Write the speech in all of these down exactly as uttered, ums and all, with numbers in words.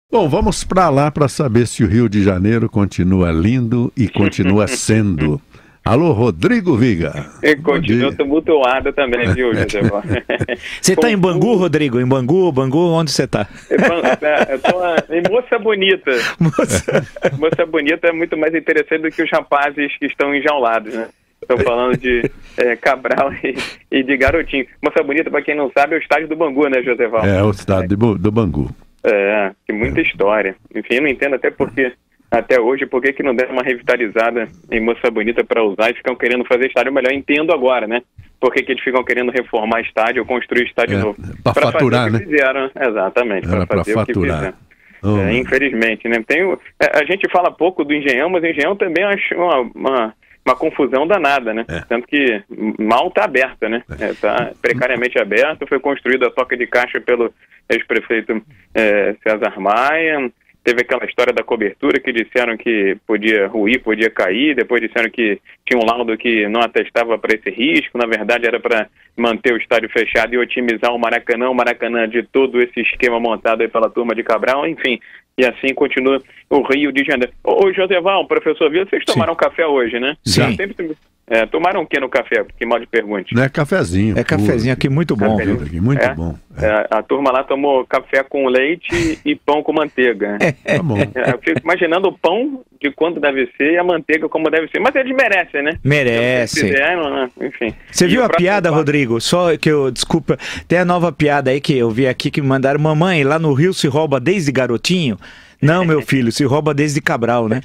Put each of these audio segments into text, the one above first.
Bom, vamos para lá para saber se o Rio de Janeiro continua lindo e continua sendo. Alô, Rodrigo Viga. Continua tumultuado também, viu, José? Você está em Bangu, Rodrigo? Em Bangu, Bangu, onde você está? Eu estou em Moça Bonita. Moça... Moça Bonita é muito mais interessante do que os rapazes que estão enjaulados, né? Estou falando de é, Cabral e, e de Garotinho. Moça Bonita, para quem não sabe, é o estádio do Bangu, né, José Val? É, o estádio do, do Bangu. É, tem muita é. história. Enfim, eu não entendo até porque, até hoje, por que que não deram uma revitalizada em Moça Bonita para usar e ficam querendo fazer estádio melhor. Eu entendo agora, né? Por que que eles ficam querendo reformar estádio ou construir estádio é, novo? Para faturar, fazer o né? que fizeram. Exatamente, para fazer pra o que faturar. fizeram. Oh. É, infelizmente, né? Tem, a gente fala pouco do Engenhão, mas o Engenhão também acho uma, uma, uma confusão danada, né? É. Tanto que mal está aberta, né? Está é. é, precariamente aberta, foi construída a toca de caixa pelo ex-prefeito é, César Maia. Teve aquela história da cobertura que disseram que podia ruir, podia cair, depois disseram que tinha um laudo que não atestava para esse risco, na verdade era para manter o estádio fechado e otimizar o Maracanã, o Maracanã de todo esse esquema montado aí pela turma de Cabral, enfim, e assim continua o Rio de Janeiro. Ô, Joseval, professor Vila, vocês tomaram Sim. café hoje, né? Sim. Sempre... É, tomaram o que no café? Que mal de pergunte. Não é cafezinho. É cafezinho aqui muito bom, viu? Aqui, muito é, bom. É. É, a turma lá tomou café com leite e pão com manteiga. É, tá bom. É, eu fico imaginando o pão de quanto deve ser e a manteiga como deve ser. Mas eles merecem, né? Merecem. Fizeram, né? Enfim. Você e viu a piada, passo... Rodrigo? Só que eu, desculpa, tem a nova piada aí que eu vi aqui que me mandaram. Mamãe, lá no Rio se rouba desde garotinho? Não, meu filho, se rouba desde Cabral, né?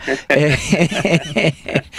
É...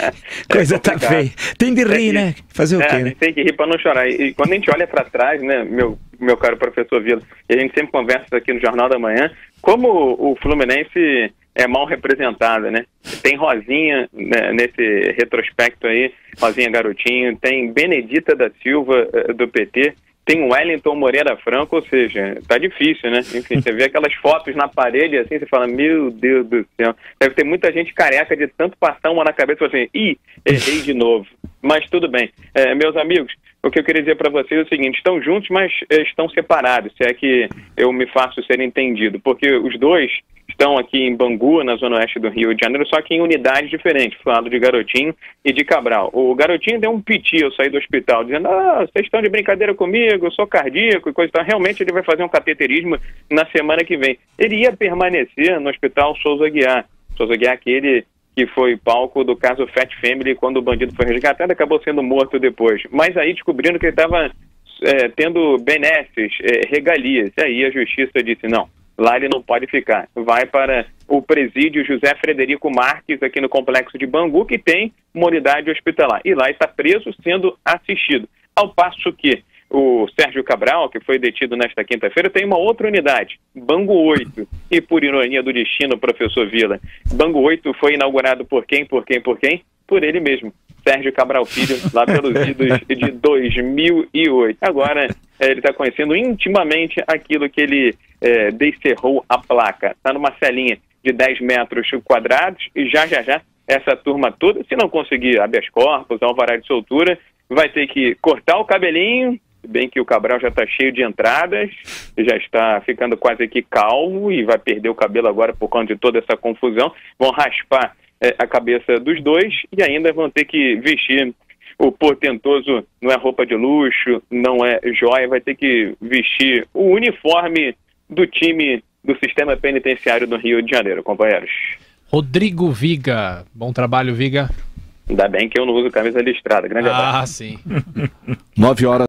Coisa é tá feia. Tem de rir, é, né? Fazer o é, quê, né? Tem que rir para não chorar. E quando a gente olha para trás, né, meu, meu caro professor Vila, e a gente sempre conversa aqui no Jornal da Manhã, como o Fluminense é mal representado, né? Tem Rosinha, né, nesse retrospecto aí, Rosinha Garotinho, tem Benedita da Silva, do P T, tem o Wellington Moreira Franco, ou seja, tá difícil, né? Enfim, você vê aquelas fotos na parede assim, você fala, meu Deus do céu. Deve ter muita gente careca de tanto passar uma na cabeça e falar assim, ih, errei de novo. Mas tudo bem. É, meus amigos, o que eu queria dizer para vocês é o seguinte, estão juntos, mas estão separados, se é que eu me faço ser entendido. Porque os dois estão aqui em Bangu, na zona oeste do Rio de Janeiro, só que em unidades diferentes, falando de Garotinho e de Cabral. O Garotinho deu um piti ao sair do hospital, dizendo, ah, vocês estão de brincadeira comigo, eu sou cardíaco e coisa e tal. Realmente ele vai fazer um cateterismo na semana que vem. Ele ia permanecer no hospital Souza Aguiar. Souza Aguiar, aquele que foi palco do caso Fat Family, quando o bandido foi resgatado, acabou sendo morto depois. Mas aí descobrindo que ele estava é, tendo benesses, é, regalias. E aí a justiça disse, não, lá ele não pode ficar. Vai para o presídio José Frederico Marques, aqui no complexo de Bangu, que tem uma unidade hospitalar. E lá está preso, sendo assistido. Ao passo que o Sérgio Cabral, que foi detido nesta quinta-feira, tem uma outra unidade, Bangu oito. E por ironia do destino, professor Vila, Bangu oito foi inaugurado por quem, por quem, por quem? Por ele mesmo, Sérgio Cabral Filho, lá pelos idos de dois mil e oito. Agora, é, ele está conhecendo intimamente aquilo que ele é, descerrou a placa. Está numa celinha de dez metros quadrados e já, já, já, essa turma toda, se não conseguir habeas corpus, alvará de soltura, vai ter que cortar o cabelinho, bem que o Cabral já está cheio de entradas, já está ficando quase aqui calvo e vai perder o cabelo agora por conta de toda essa confusão. Vão raspar é, a cabeça dos dois e ainda vão ter que vestir o portentoso, não é roupa de luxo, não é joia, vai ter que vestir o uniforme do time do sistema penitenciário do Rio de Janeiro, companheiros. Rodrigo Viga, bom trabalho, Viga. Ainda bem que eu não uso camisa listrada. Grande abraço. Ah, sim. Nove horas.